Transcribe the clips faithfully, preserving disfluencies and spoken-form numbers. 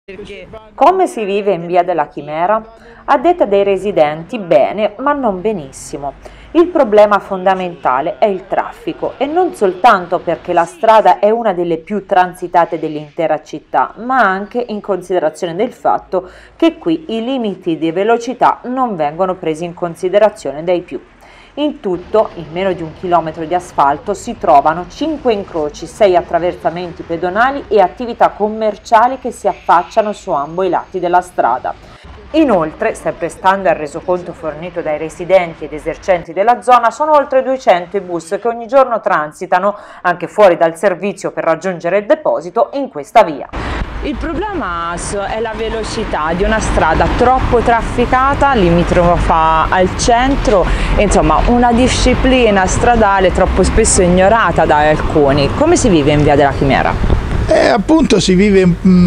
Come si vive in Via della Chimera? A detta dei residenti bene, ma non benissimo. Il problema fondamentale è il traffico e non soltanto perché la strada è una delle più transitate dell'intera città, ma anche in considerazione del fatto che qui i limiti di velocità non vengono presi in considerazione dai più. In tutto, in meno di un chilometro di asfalto, si trovano cinque incroci, sei attraversamenti pedonali e attività commerciali che si affacciano su ambo i lati della strada. Inoltre, sempre stando al resoconto fornito dai residenti ed esercenti della zona, sono oltre duecento i bus che ogni giorno transitano, anche fuori dal servizio per raggiungere il deposito, in questa via. Il problema è la velocità di una strada troppo trafficata, limitrofa al centro, insomma una disciplina stradale troppo spesso ignorata da alcuni. Come si vive in Via della Chimera? Eh, appunto si vive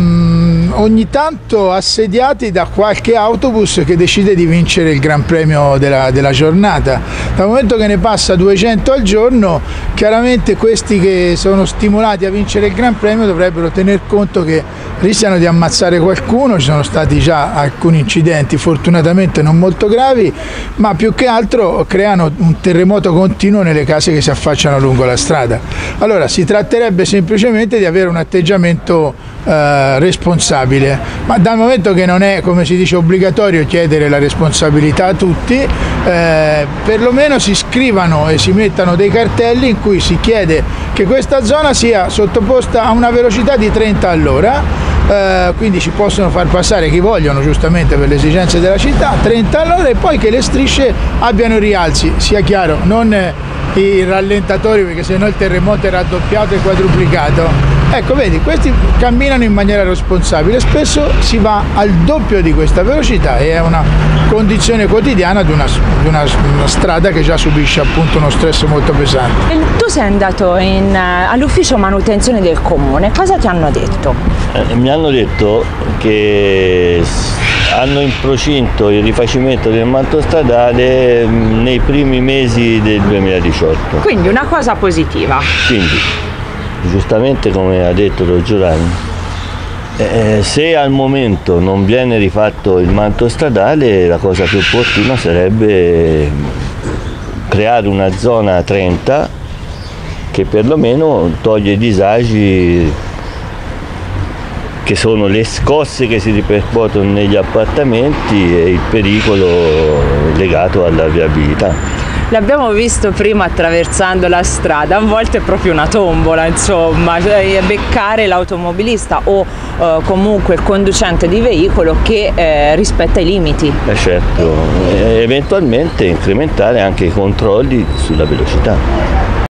mh, ogni tanto assediati da qualche autobus che decide di vincere il Gran Premio della, della giornata. Dal momento che ne passa duecento al giorno, chiaramente questi che sono stimolati a vincere il Gran Premio dovrebbero tener conto che rischiano di ammazzare qualcuno. Ci sono stati già alcuni incidenti, fortunatamente non molto gravi, ma più che altro creano un terremoto continuo nelle case che si affacciano lungo la strada. Allora si tratterebbe semplicemente di avere un atteggiamento eh, responsabile, ma dal momento che non è, come si dice, obbligatorio chiedere la responsabilità a tutti, eh, perlomeno si scrivano e si mettano dei cartelli in cui si chiede che questa zona sia sottoposta a una velocità di trenta all'ora. Uh, quindi ci possono far passare chi vogliono, giustamente per le esigenze della città, trenta all'ora, e poi che le strisce abbiano rialzi, sia chiaro, non eh, i rallentatori, perché sennò il terremoto è raddoppiato e quadruplicato. Ecco, vedi, questi camminano in maniera responsabile, spesso si va al doppio di questa velocità e è una condizione quotidiana di una, di una, una strada che già subisce appunto uno stress molto pesante. Tu sei andato in, all'ufficio manutenzione del comune, cosa ti hanno detto? Eh, mi hanno detto che hanno in procinto il rifacimento del manto stradale nei primi mesi del duemiladiciotto. Quindi una cosa positiva. Quindi, giustamente come ha detto Don Giovanni, eh, se al momento non viene rifatto il manto stradale, la cosa più opportuna sarebbe creare una zona trenta che perlomeno toglie i disagi che sono le scosse che si ripercuotono negli appartamenti e il pericolo legato alla viabilità. L'abbiamo visto prima attraversando la strada, a volte è proprio una tombola, insomma, cioè beccare l'automobilista o eh, comunque il conducente di veicolo che eh, rispetta i limiti. Eh certo, e eventualmente incrementare anche i controlli sulla velocità.